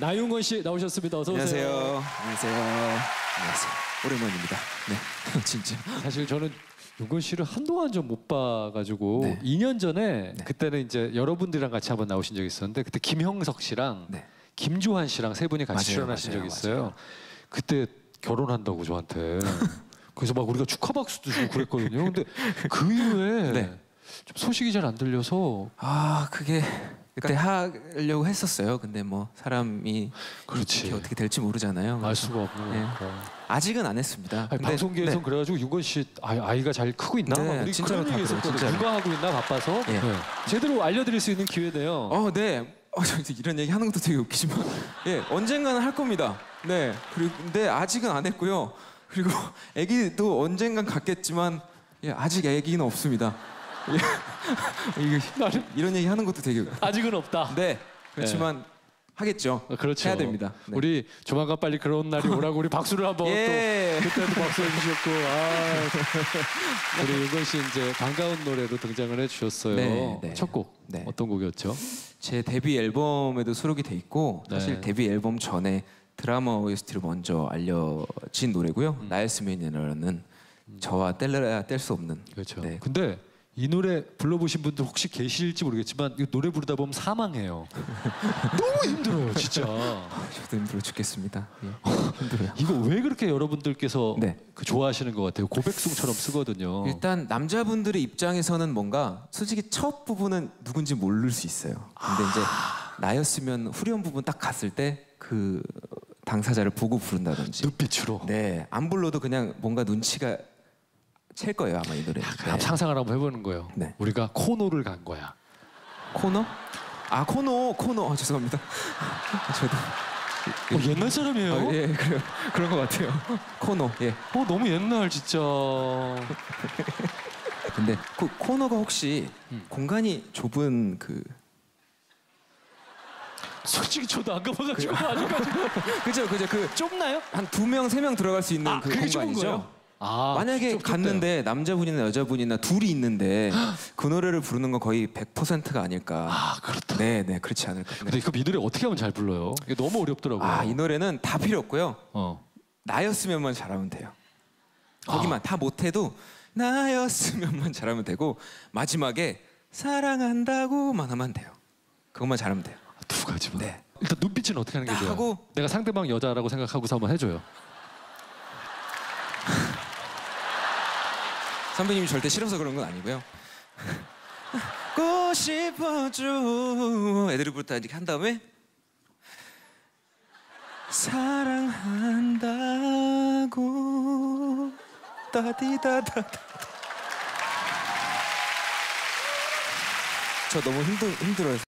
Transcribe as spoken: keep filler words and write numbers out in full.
나윤건 씨 나오셨습니다. 어서 오세요. 안녕하세요. 안녕하세요. 안녕하세요. 오랜만입니다. 네, 진짜. 사실 저는 윤건 씨를 한동안 좀 못 봐가지고 네. 이 년 전에 네. 그때는 이제 여러분들이랑 같이 한번 나오신 적이 있었는데 그때 김형석 씨랑 네. 김조한 씨랑 세 분이 같이 맞아요, 출연하신 맞아요, 적이 있어요. 맞아요. 그때 결혼한다고 저한테. 그래서 막 우리가 축하 박수도 주고 그랬거든요. 근데 그 이후에 네. 좀 소식이 잘 안 들려서. 아, 그게 그때 하려고 했었어요. 근데 뭐 사람이 그렇지. 이렇게 어떻게 될지 모르잖아요. 알 수가 없는 네. 거니까. 아직은 안 했습니다. 아니, 근데, 방송계에서 네. 그래가지고 윤건 씨 아이, 아이가 잘 크고 있나? 네, 우리 진짜로 그런 얘기 다 그래요, 했었거든요. 진짜로. 누가 하고 있나 바빠서. 예. 네. 제대로 알려드릴 수 있는 기회네요. 어, 네. 어, 저 이제 이런 얘기 하는 것도 되게 웃기지만, 예, 언젠가는 할 겁니다. 네. 그리고 근데 아직은 안 했고요. 그리고 아기도 언젠간 갖겠지만, 예, 아직 아기는 없습니다. 예. 이게 나는 이런 얘기 하는 것도 되게 아직은 없다. 네. 그렇지만 하겠죠. 어, 그렇죠. 해야 됩니다. 네. 우리 조만간 빨리 그런 날이 오라고 우리 박수를 한번 예. 또 그때도 박수 해주셨고 아, 우리 윤건 씨 이제 반가운 노래로 등장을 해주셨어요. 네, 네. 첫 곡 네. 어떤 곡이었죠? 제 데뷔 앨범에도 수록이 돼 있고 네. 사실 데뷔 앨범 전에 드라마 오에스티로 먼저 알려진 노래고요. 음. 나였으면이라는 저와 뗄래야 뗄 수 없는. 그렇죠. 네. 근데 이 노래 불러보신 분들 혹시 계실지 모르겠지만 이 노래 부르다 보면 사망해요. 너무 힘들어요, 진짜. 저도 힘들어 죽겠습니다. 예. 힘들어요. 이거 왜 그렇게 여러분들께서 네. 그 좋아하시는 것 같아요? 고백송처럼 쓰거든요. 일단 남자분들의 입장에서는 뭔가 솔직히 첫 부분은 누군지 모를 수 있어요. 근데 이제 나였으면 후렴 부분 딱 갔을 때 그 당사자를 보고 부른다든지. 눈빛으로. 네, 안 불러도 그냥 뭔가 눈치가 챌 거예요 아마 이 노래. 그럼 상상을 한번 해보는 거예요. 네. 우리가 코너를 간 거야. 코너? 아 코너 코너 아, 죄송합니다. 저도 어, 옛날 사람이에요? 아, 예 그래 그런 것 같아요. 코너 예. 어 너무 옛날 진짜. 근데 그 코너가 혹시 음. 공간이 좁은 그 솔직히 저도 안 가봐가지고 아직까지 그죠 그죠 그 좁나요? 한 두 명 세 명 들어갈 수 있는 아, 그 그게 좁은 공간이죠. 거예요? 아, 만약에 좁- 좁대요. 갔는데 남자분이나 여자분이나 둘이 있는데 그 노래를 부르는 건 거의 백 퍼센트가 아닐까. 아 그렇다. 네네 그렇지 않을까. 근데 그 이 노래 어떻게 하면 잘 불러요? 이게 너무 어렵더라고요. 아 이 노래는 다 필요 없고요. 어. 나였으면만 잘하면 돼요. 거기만 아. 다 못해도 나였으면만 잘하면 되고 마지막에 사랑한다고만 하면 돼요. 그것만 잘하면 돼요. 두 가지만. 네. 일단 눈빛은 어떻게 하는 게 딱 좋아요? 하고. 내가 상대방 여자라고 생각하고서 한번 해줘요. 선배님이 절대 싫어서 그런 건 아니고요. 고 싶어줘 애들이 부를 때 이렇게 한 다음에 사랑한다고 따디다다. 저 너무 힘들 힘들어요.